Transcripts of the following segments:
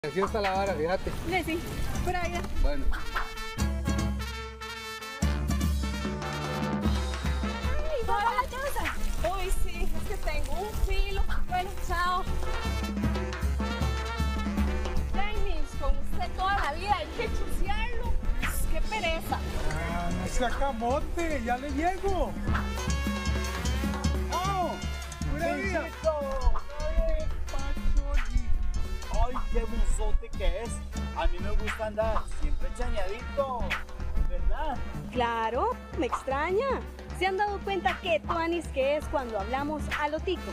Así está la vara, fíjate. Sí, por ahí. Bueno. Uy, sí, es que tengo un filo. Bueno, chao. Dennis, con usted toda la vida hay que chusearlo. ¡Qué pereza! Ah, no se acamote, ya le llego. ¡Oh! ¡Pura vida! ¡Ay, Pacholi! ¡Ay, qué buzote que es! A mí me gusta andar siempre chañadito, ¿verdad? Claro, me extraña. ¿Se han dado cuenta qué tuanis que es cuando hablamos a lo tico?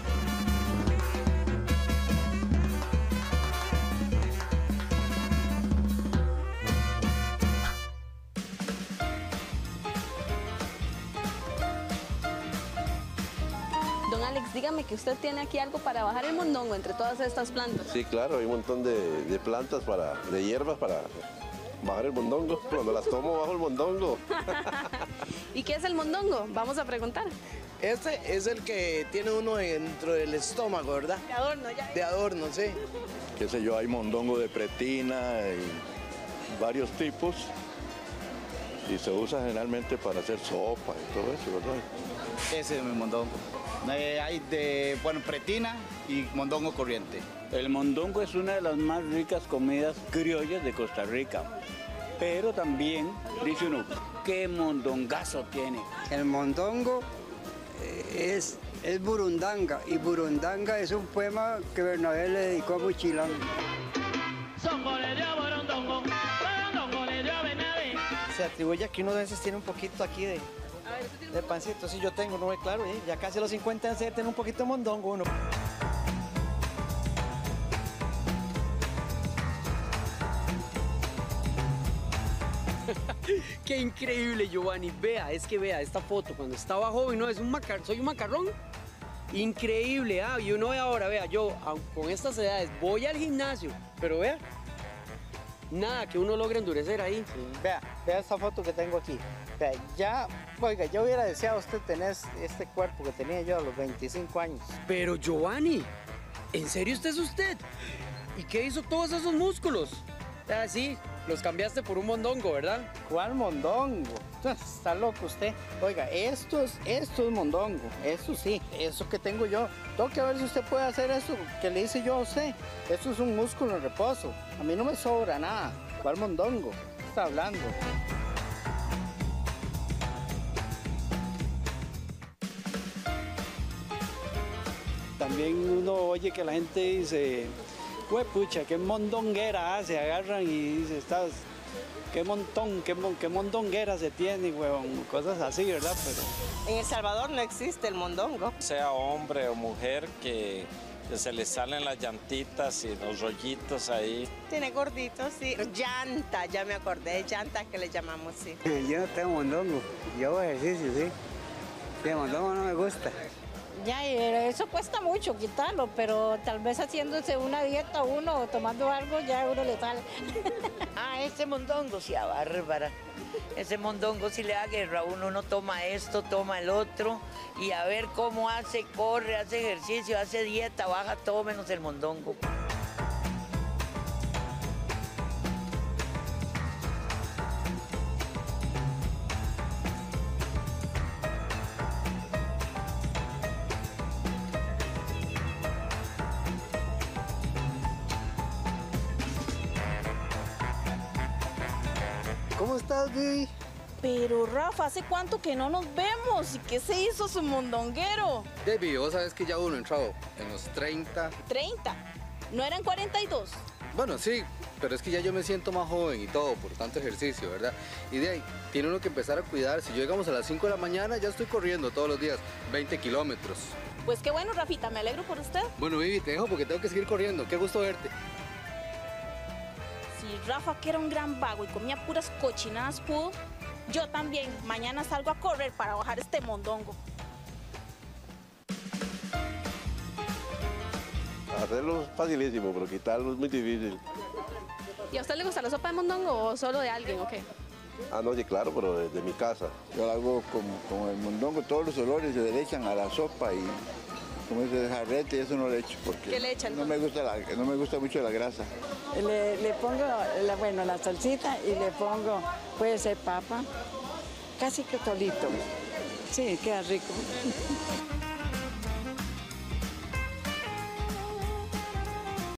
Don Alex, dígame que usted tiene aquí algo para bajar el mondongo entre todas estas plantas. Sí, claro, hay un montón de plantas, de hierbas para bajar el mondongo. Cuando las tomo, bajo el mondongo. ¿Y qué es el mondongo? Vamos a preguntar. Este es el que tiene uno dentro del estómago, ¿verdad? De adorno, ya. De adorno, sí. Qué sé yo, hay mondongo de pretina y varios tipos. Y se usa generalmente para hacer sopa y todo eso, ¿verdad? Ese es mi mondongo. Hay de, pretina y mondongo corriente. El mondongo es una de las más ricas comidas criollas de Costa Rica. Pero también, dice uno, ¿qué mondongazo tiene? El mondongo es burundanga, y burundanga es un poema que Bernabé le dedicó a Mochilán. Se atribuye que uno de veces tiene un poquito aquí de pancito, sí yo tengo, no es claro, ya casi a los 50 años tiene un poquito de mondongo uno. Qué increíble, Giovanni. Vea, vea esta foto cuando estaba joven, no, soy un macarrón. Increíble, y uno ve ahora, vea, yo con estas edades voy al gimnasio, pero vea, nada que uno logre endurecer ahí. Sí. Vea esta foto que tengo aquí. Vea, yo hubiera deseado usted tener este cuerpo que tenía yo a los 25 años. Pero Giovanni, ¿en serio usted es usted? ¿Y qué hizo todos esos músculos? Sí, los cambiaste por un mondongo, ¿verdad? ¿Cuál mondongo? Está loco usted. Oiga, esto es mondongo, eso sí, eso que tengo yo. Tengo que ver si usted puede hacer eso que le hice yo a usted. Eso es un músculo en reposo. A mí no me sobra nada. ¿Cuál mondongo? ¿Qué está hablando? También uno oye que la gente dice, pues pucha, qué mondonguera hace, agarran y dice, qué montón, qué mondonguera se tiene, huevón, cosas así, ¿verdad? Pero en El Salvador no existe el mondongo. Sea hombre o mujer que se le salen las llantitas y los rollitos ahí. Tiene gorditos, sí. Llanta, ya me acordé, llanta que le llamamos, sí. Yo no tengo mondongo, yo hago ejercicio, sí. El mondongo no me gusta. Ya, eso cuesta mucho quitarlo, pero tal vez haciéndose una dieta uno o tomando algo ya a uno le sale. Ese mondongo, sí, bárbara. Ese mondongo si le da guerra a uno toma esto, toma el otro y a ver cómo hace, corre, hace ejercicio, hace dieta, baja todo menos el mondongo. ¿Cómo estás, Vivi? Pero Rafa, ¿hace cuánto que no nos vemos? ¿Y qué se hizo su mondonguero? David, vos sabés que ya uno entrado en los 30. ¿30? ¿No eran 42? Bueno, sí, pero es que ya yo me siento más joven y todo por tanto ejercicio, ¿verdad? Y de ahí, tiene uno que empezar a cuidar. Si yo llegamos a las 5 de la mañana, ya estoy corriendo todos los días, 20 kilómetros. Pues qué bueno, Rafita, me alegro por usted. Bueno, Vivi, te dejo porque tengo que seguir corriendo. Qué gusto verte. Si Rafa, que era un gran vago y comía puras cochinadas, pudo, yo también. Mañana salgo a correr para bajar este mondongo. Hacerlo es facilísimo, pero quitarlo es muy difícil. ¿Y a usted le gusta la sopa de mondongo o solo de alguien o qué? No, sí, claro, pero desde mi casa. Yo la hago con el mondongo, todos los olores se le echan a la sopa como dice, jarrete, eso no le echo porque ¿Qué le echan? no me gusta mucho la grasa. Le pongo, la salsita y le pongo, puede ser papa, casi que solito. Sí, queda rico.